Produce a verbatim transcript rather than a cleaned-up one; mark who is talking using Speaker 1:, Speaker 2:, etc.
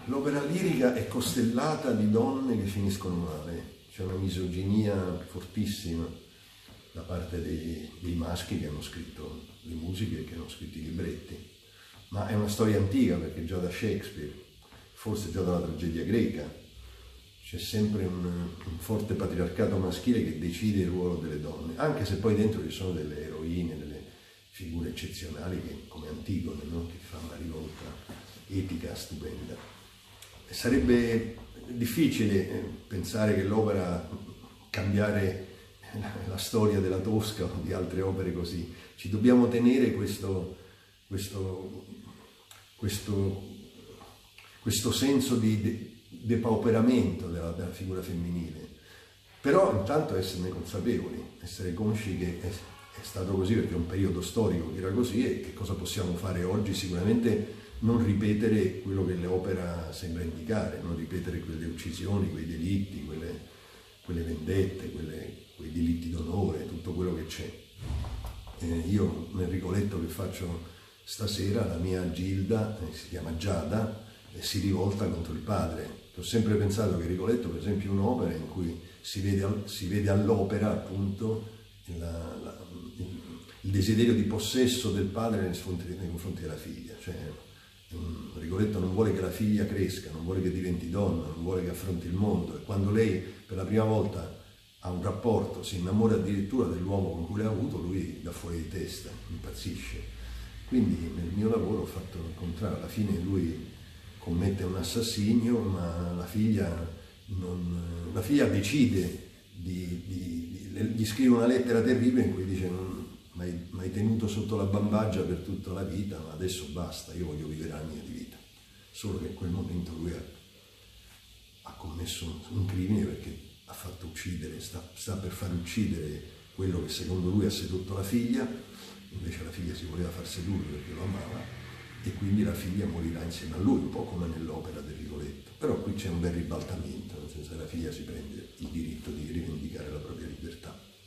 Speaker 1: L'opera lirica è costellata di donne che finiscono male, c'è una misoginia fortissima da parte dei, dei maschi che hanno scritto le musiche e che hanno scritto i libretti, ma è una storia antica perché già da Shakespeare, forse già dalla tragedia greca, c'è sempre un, un forte patriarcato maschile che decide il ruolo delle donne, anche se poi dentro ci sono delle eroine, delle figure eccezionali che, come Antigone, no? Che fa una rivolta epica stupenda. Sarebbe difficile pensare che l'opera cambiare la storia della Tosca o di altre opere così. Ci dobbiamo tenere questo, questo, questo, questo senso di depauperamento della, della figura femminile. Però intanto esserne consapevoli, essere consci che è, è stato così perché è un periodo storico che era così, e che cosa possiamo fare oggi? Sicuramente non ripetere quello che l'opera sembra indicare, non ripetere quelle uccisioni, quei delitti, quelle, quelle vendette, quelle, quei delitti d'onore, tutto quello che c'è. Eh, io nel Rigoletto che faccio stasera, la mia Gilda, eh, si chiama Giada, e si rivolta contro il padre. Ho sempre pensato che Rigoletto, per esempio, è un'opera in cui si vede, si vede all'opera appunto la, la, il, il desiderio di possesso del padre nei confronti, nei confronti della figlia. Cioè, Rigoletto non vuole che la figlia cresca, non vuole che diventi donna, non vuole che affronti il mondo, e quando lei per la prima volta ha un rapporto, si innamora addirittura dell'uomo con cui l'ha avuto, lui dà fuori di testa, impazzisce. Quindi nel mio lavoro ho fatto il contrario, alla fine lui commette un assassinio, ma la figlia, non, la figlia decide di, di, di, gli scrive una lettera terribile in cui dice: non, mi hai tenuto sotto la bambagia per tutta la vita, ma adesso basta, io voglio vivere la mia di vita. Solo che in quel momento lui ha, ha commesso un, un crimine, perché ha fatto uccidere, sta, sta per far uccidere quello che secondo lui ha sedotto la figlia, invece la figlia si voleva far sedurre perché lo amava, e quindi la figlia morirà insieme a lui, un po' come nell'opera del Rigoletto. Però qui c'è un bel ribaltamento, nel senso che la figlia si prende il diritto di rivendicare la propria libertà.